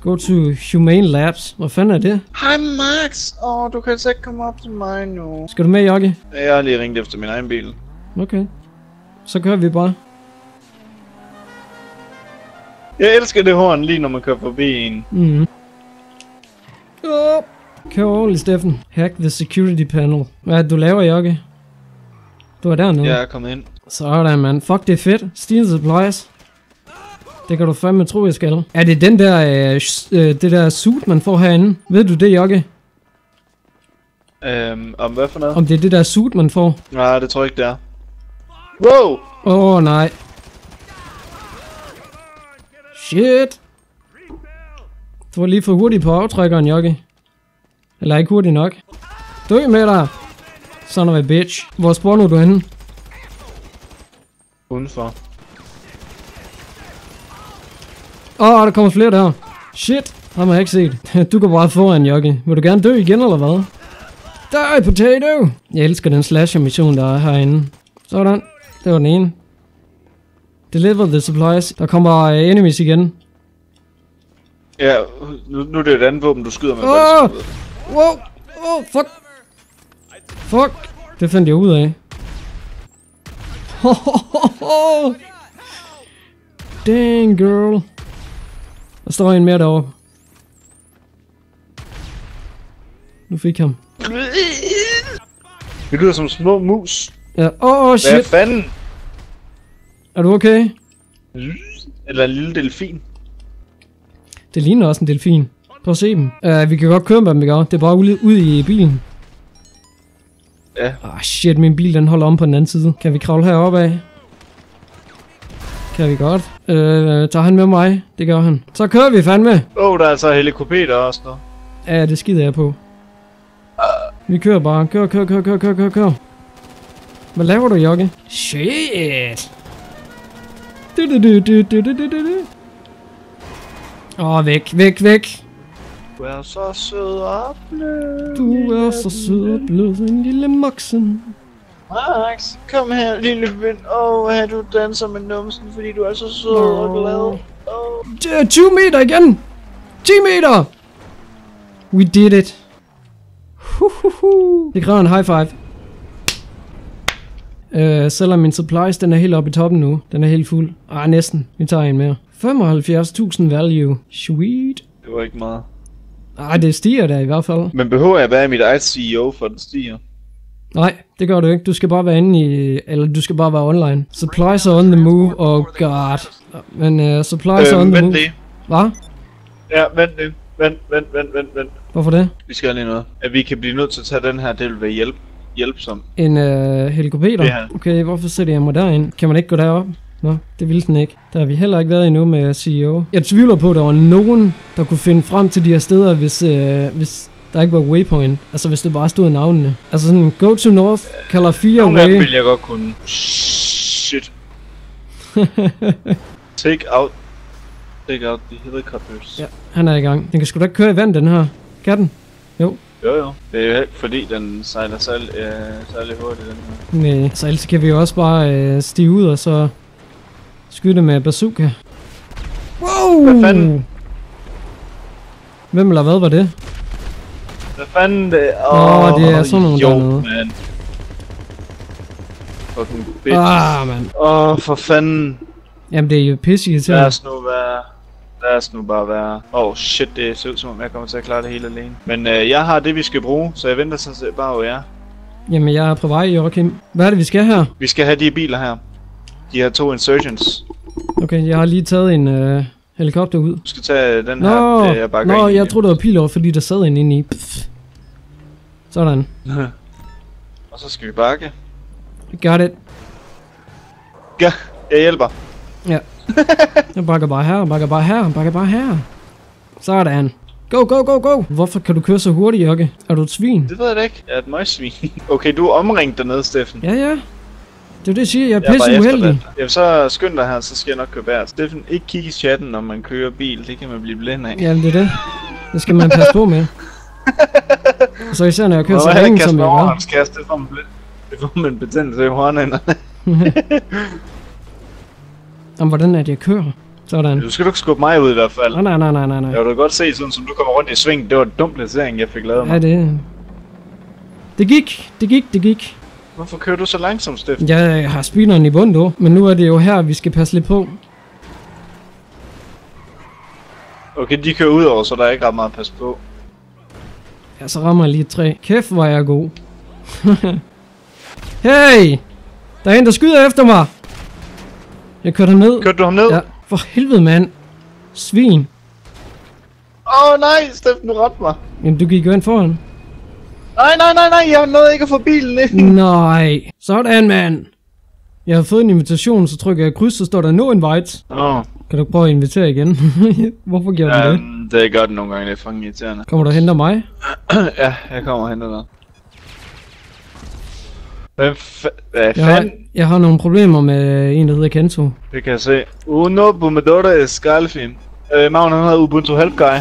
Go to Humane Labs. Hvad fanden er det? Hej Max! Du kan altså ikke komme op til mig nu. Skal du med, Jokke? Jeg har lige ringet efter min egen bil. Okay. Så kører vi bare. Jeg elsker det horn lige når man kører forbi en. Kør ordentligt, Steffen. Hack the security panel. Hvad er det, du laver, Jokke? Du er dernede. Jeg er kommet ind. Sådan, mand. Fuck, det er fedt. Steal supplies. Det kan du fandme tro, jeg skal. Er det den der, det der suit, man får herinde? Ved du det, Jokke? Om hvad for noget? Om det er det der suit, man får? Nej, det tror jeg ikke, det er. Wow! Nej. Shit. Du var lige for hurtig på aftrækkeren, Jokke. Eller ikke hurtig nok. Dø med dig. Son of a bitch. Hvor spawner du henne? Udenfor. Der kommer flere der. Shit. Ham har jeg ikke set. Du går bare foran, Jokke. Vil du gerne dø igen, eller hvad? Die, potato! Jeg elsker den slasher-mission, der er herinde. Sådan. Det var den ene. Deliver the supplies. Der kommer enemies igen. Ja, nu er det et andet våben, du skyder med. Wow! Fuck! Fuck! Det fandt jeg ud af. Dang, girl. Der står en mere derovre. Nu fik ham. Det lyder som små mus. Ja, shit. Hvad fanden? Er du okay? Eller en lille delfin. Det ligner også en delfin. Prøv at se dem. Vi kan godt køre med dem, ikke? Det er bare ude i bilen. Ja. Shit, min bil den holder om på den anden side. Kan vi kravle heroppe af? Kan vi godt. Tager han med mig? Det gør han. Så kører vi fandme. Der er altså helikopter også nu. Ja, det skider jeg på. Vi kører bare. Kør. Hvad laver du, Jokke? Shit. Væk. Du er så sød og blød. Du er så sød og blød, en lille Maxen. Max, kom her, lille ven. Du danser med numsen, fordi du er så sød og glad. 20 meter igen! 10 meter! We did it. Det kræver en high five. Selvom min supplies, den er helt oppe i toppen nu. Den er helt fuld. Næsten. Vi tager en mere. 75.000 value. Sweet. Det var ikke meget. Det stiger der i hvert fald. Men behøver jeg være i mit eget CEO, for den stiger? Nej, det gør du ikke. Du skal bare være inde i... Eller du skal bare være online. Supplies are on the move. Oh god. Men supplies are on the move. Vent lige. Hvad? Ja, vent lige. Vent. Hvorfor det? Vi skal lige noget. At vi kan blive nødt til at tage den her, det vil være hjælpsom. En helikopter? Det her. Okay, hvorfor sætter jeg mig derind? Kan man ikke gå derop? Nå, det ville den ikke. Der har vi heller ikke været endnu med CEO. Jeg tvivler på, at der var nogen, der kunne finde frem til de her steder, hvis der ikke var waypoint. Altså hvis det bare stod navnene. Altså sådan, go to north, kalder 4 Nogle way. af dem vil jeg godt kunne. Shit. Take out the helicopters. Ja, han er i gang. Den kan sgu da ikke køre i vand, den her. Kan den? Jo. Jo. Det er jo ikke fordi, den sejler særlig hurtigt, den her. Nej, så ellers kan vi jo også bare stige ud og så skyde med bazooka. Wow! Hvad fanden? Hvem eller hvad var det? Hvad fanden det? Det er sådan nogle dernede. Man. Fucking bitch. Man. For fanden. Jamen det er jo pisse irriterende. Lad os nu bare være. Shit, det ser ud som om jeg kommer til at klare det hele alene. Men jeg har det vi skal bruge, så jeg venter sådan set bare over jer. Jamen jeg er på vej, Joachim. Hvad er det vi skal her? Vi skal have de biler her. De her 2 insurgents. Okay, jeg har lige taget en helikopter ud. Du skal tage den her, jeg bakker jeg troede det var pil over, fordi der sad en inde i. Sådan. Og så skal vi bakke. Got it. Ja, jeg hjælper. Ja. Jeg bakker bare her. Sådan. Go. Hvorfor kan du køre så hurtigt, Jokke? Er du et svin? Det ved jeg da ikke. Jeg er et møgsvin. Okay, du er omringet dernede, Steffen. Ja. Det er jo det, jeg siger. Jeg er pisse uheldig. Jamen så skynd dig her, så skal jeg nok køre bært. Steffen, ikke kigge i chatten, når man kører bil. Det kan man blive blind af. Jamen det er det. Det skal man passe på med. Så især når jeg kører så ringe, som jeg gør. Det får man betændelse i hornene. Jamen hvordan er det, jeg kører? Sådan. Du skal ikke skubbe mig ud i hvert fald. Nej. Jeg vil da godt se, sådan som du kommer rundt i sving. Det var en dum placering, jeg fik lavet mig. Ja, det gik. Hvorfor kører du så langsomt, Steffen? Jeg har speederen i bund, du. Men nu er det jo her, vi skal passe lidt på. Okay, de kører ud over, så der er ikke ret meget at passe på. Ja, så rammer jeg lige et træ. Kæft, hvor er jeg god. Hey! Der er en, der skyder efter mig! Jeg kørte ham ned. Kørte du ham ned? Ja, for helvede, mand. Svin. Nej, Steffen, du ramte mig. Jamen, du gik jo ind foran. Nej, jeg nåede ikke at få bilen ind. Nej. Sådan, mand. Jeg har fået en invitation, så trykker jeg kryds, så står der no invite. Kan du prøve at invitere igen? Hvorfor gjorde du det? Det gør den nogle gange, det er fucking irriterende. Kommer du og henter mig? Ja, jeg kommer og henter dig. Hvad Jeg har nogle problemer med en, der hedder Kento. Det kan jeg se. Uno Bumedora Escalfin. Magen han hedder Ubuntu Help Guy.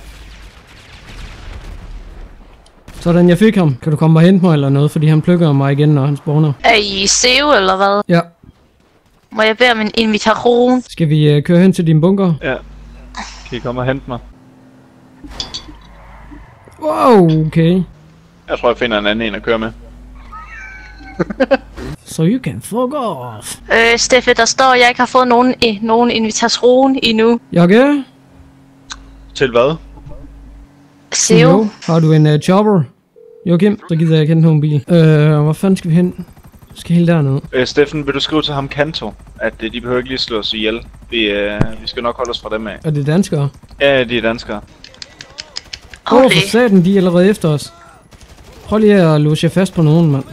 Sådan, jeg fik ham. Kan du komme og hente mig eller noget, fordi han plukker mig igen, når han spawner. Er I SEO eller hvad? Ja. Må jeg bede om en invitation? Skal vi køre hen til din bunker? Ja. Kan I komme og hente mig? Wow, okay. Jeg tror, jeg finder en anden en at køre med. So you can fuck off. Steffe, der står, at jeg ikke har fået nogen invitation endnu. Jokke? Til hvad? SEO? Har du en chopper? Joachim, så gider jeg ikke hente nogen bil. Hvor fanden skal vi hen? Vi skal helt dernede. Steffen, vil du skrive til ham Kanto, at de behøver ikke lige slå os ihjel. Vi skal nok holde os fra dem af. Er det danskere? Ja, de er danskere. For satan, de er allerede efter os. Prøv lige at låse jer fast på nogen, mand.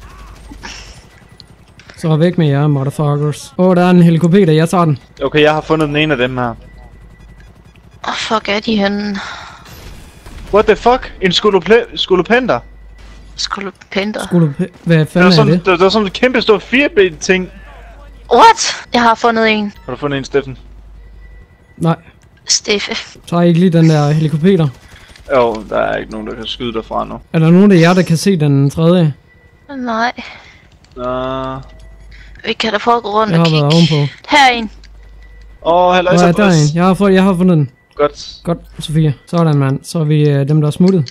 Så væk med jer, motherfuckers. Der er en helikopter, jeg tager den. Okay, jeg har fundet den ene af dem her. Fuck, er de henne? What the fuck? En skolopender? Skolopender? Hvad fanden er det? Det var sådan en kæmpe stor fireben ting. What? Jeg har fundet en. Har du fundet en, Steffen? Nej. Steffe. Tager I ikke lige den der helikopter? Jo, der er ikke nogen, der kan skyde derfra nu. Er der nogen af jer, der kan se den tredje? Nej. Vi kan da prøve at gå rundt jeg og kigge. Jeg har været ovenpå. Her er en. Halløj, så der er en. Jeg har fundet den. Godt, Sofie. Sådan, mand. Så er vi dem, der er smuttet.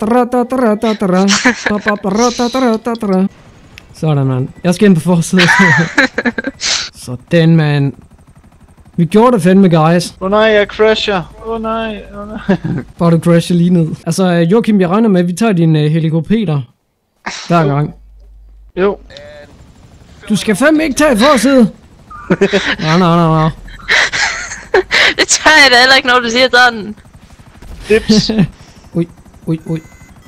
Sådan, mand. Jeg skal ind på forsiden. Sådan, mand. Vi gjorde det fandme, guys. Nej, jeg crasher. Nej. Bare du crasher lige ned. Altså, Joachim, jeg regner med, at vi tager din helikopter. Hver gang. Jo. Du skal fandme ikke tage forsiden. Nej. Det tager jeg da heller ikke, når du siger sådan. Dips. Ui.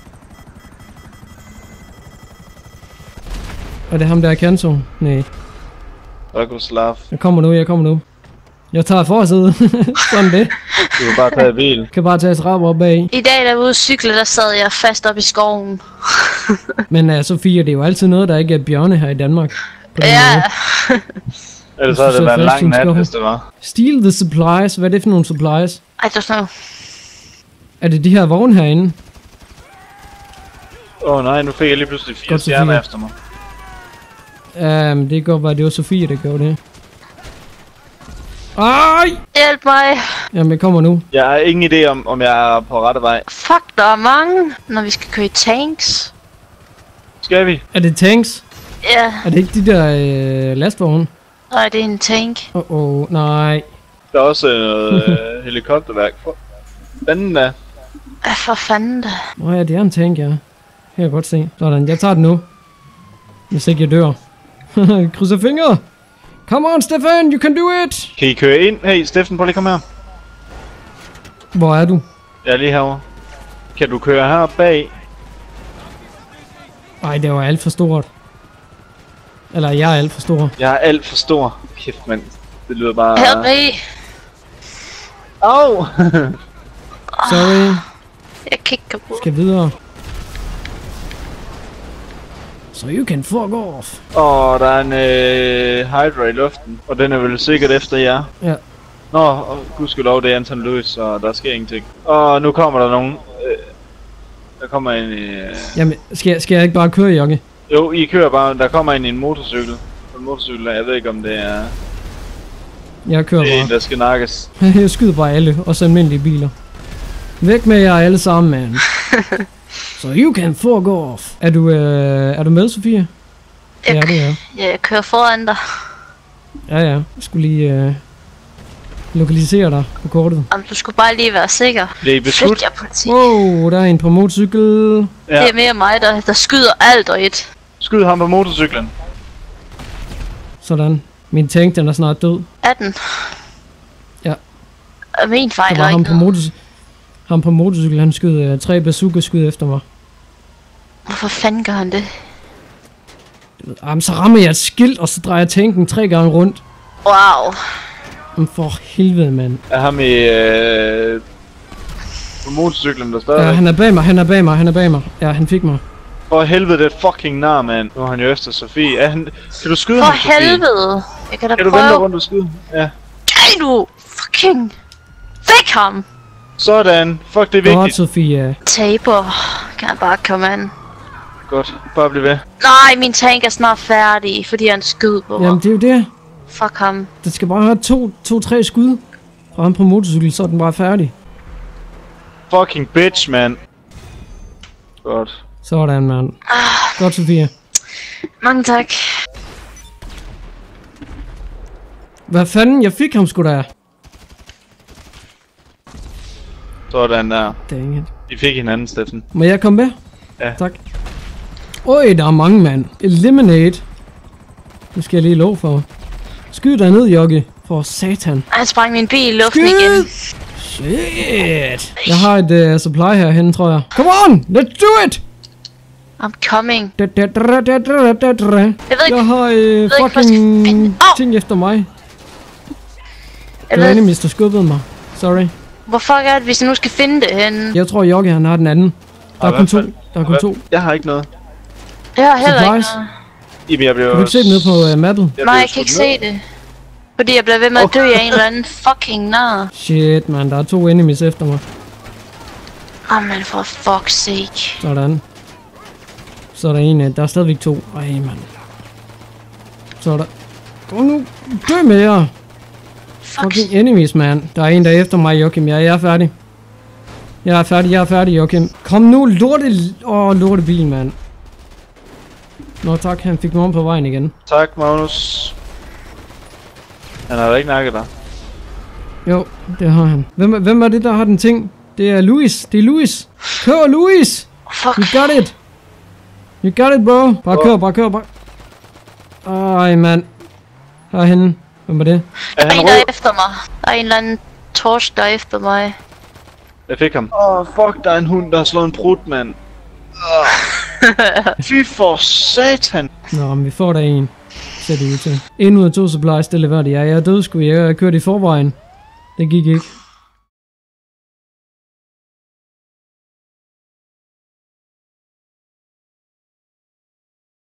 Er det ham der Kanto? Nej. Rakoslav. Jeg kommer nu. Jeg tager forsiden. Sådan det. Du kan bare tage bil. Kan bare tage trapper op bag. I dag, da jeg var ude at cykle, der sad jeg fast op i skoven. Men Sofie, det er jo altid noget, der ikke er bjørne her i Danmark. Ja. Ellers havde det været en lang nat, hvis det var. Steal the supplies. Hvad er det for nogle supplies? I don't know. Er det de her vogne herinde? Nej, nu fik jeg lige pludselig 4 stjerner efter mig. Det kan godt være, det var Sofie, der gjorde det. Ej! Hjælp mig! Jamen, jeg kommer nu. Jeg har ingen idé om jeg er på rette vej. Fuck, der er mange, når vi skal køre i tanks. Skal vi? Er det tanks? Ja. Er det ikke de der lastvogne? Nej, det er en tank. Nej. Der er også noget helikopterværk. Fanden da. For fanden da. Nå ja, det er en tank, ja. Det kan jeg godt se. Sådan, jeg tager den nu. Hvis ikke jeg dør. Krydser fingre. Come on, Stefan, you can do it! Kan I køre ind? Hey, Steffen, prøv lige at komme her. Hvor er du? Jeg er lige herovre. Kan du køre her bag? Ej, det var alt for stort. Eller, jeg er alt for stor. Jeg er alt for stor. Kæft, mand. Det lyder bare... Help me! Au! Sorry. Jeg kigger på. Skal videre. So you can fuck off. Der er en Hydra i luften. Og den er vel sikkert efter jer. Ja. Nå, gudskelov, det er Anton Lewis, så der sker ingenting. Og nu kommer der nogen. Der kommer en... Jamen, skal jeg ikke bare køre, Jokke? Jo, I kører bare. Der kommer en motorcykel. En motorcykel, jeg ved ikke om det er... Jeg kører Det er en, bare. der skal nakkes. Jeg skyder bare alle, også almindelige biler. Væk med jer alle sammen, man. So you can fuck off. Er du med, Sofie? Ja, det er. Ja, jeg kører foran dig. Ja. Jeg skulle lige lokalisere dig på kortet. Jamen, du skulle bare lige være sikker. Det er beskudt. Fedt, jeg er politi. Wow, der er en på motorcykel. Ja. Det er mere mig, der skyder alt og et. Skyd ham på motorcyklen. Sådan. Min tank, den er snart død. 18. Ja. Og min Der fejl var er ham ikke på, noget. ham på motorcykel, han skød 3 bazooka-skud efter mig. Hvorfor fanden gør han det? Jamen, så rammer jeg et skilt, og så drejer jeg tanken 3 gange rundt. Wow. Men for helvede, mand. Er ham på motorcyklen, der stadig. Ja, han er bag mig. Ja, han fik mig. For helvede, det er fucking nar, mand. Nu er han jo efter Sofie. Kan du skyde For ham, Sofie? helvede. Jeg kan da Kan du vente prøve. rundt og skyde? Ja. Kan du? Fucking. Væk ham. Sådan. Fuck, det er Godt, vigtigt. Sofia. Taber. Kan han bare komme an? Godt. Bare bliv ved. Nej, min tank er snart færdig, fordi han skød på mig. Jamen, det er jo det. Fuck ham. Det skal bare have 2-3 skud fra ham på motorcykel, så er den bare færdig. Fucking bitch, mand. Godt. Sådan, mand. Godt, Sofia. Mange tak. Hvad fanden? Jeg fik ham sgu da. Sådan der. Dang it. De fik hinanden, Steffen. Må jeg komme med? Ja. Tak. Øj, der er mange, mand. Eliminate. Nu skal jeg lige lov for. Skyd dig ned, Jokke. For satan. Han sprang min bil i luften Skyd! igen. Shit. Jeg har et supply herhen, tror jeg. Come on! Let's do it! I'm coming. Jeg Jeg ved ikke, Jeg har ikke, hvor jeg skal fucking finde- Au! ting efter mig. jeg Det var ved, enemies, der skubbede mig. Sorry. hvor fuck er det, hvis jeg nu skal finde det henne? Jeg tror, Jokke han har den anden. Der er kun 2. Der er kun 2. Jeg har ikke noget. Jeg har heller ikke Supplies. noget. Jamen, jeg bliver Kan du ikke se det nede på mappet? Nej, jeg kan ikke se det. Fordi jeg bliver ved med at dø af en eller anden fucking nar. Shit, man. Der er 2 enemies efter mig. Jamen for fuck's sake. Sådan. Så er der en, der er stadigvæk 2. Ej, mand. Så er der... Gå nu. Dø med jer. Fuck. Fucking enemies, man. Der er en, der er efter mig, Joachim. Jeg er færdig. Jeg er færdig, Joachim. Kom nu, lortebil, mand. Nå tak, han fik mig om på vejen igen. Tak, Magnus. Han har da ikke nakket dig. Jo, det har han. Hvem er det, der har den ting? Det er Louis. Det er Louis. Kør, Louis! Fuck. You got it. You got it, bro. Bare kør. Ej, mand. Herhenne. Hvem er det? Er Der er han en, der er rød? efter mig. Der er en eller anden torch, der er efter mig. Jeg fik ham. Fuck, der er en hund, der har slået en brud, mand. Fy for satan. Nå, men vi får der en. Ser det ud til. 1 ud af 2 supplies, det leverer det. Jeg er død, sgu. Jeg kørte i forvejen. Det gik ikke.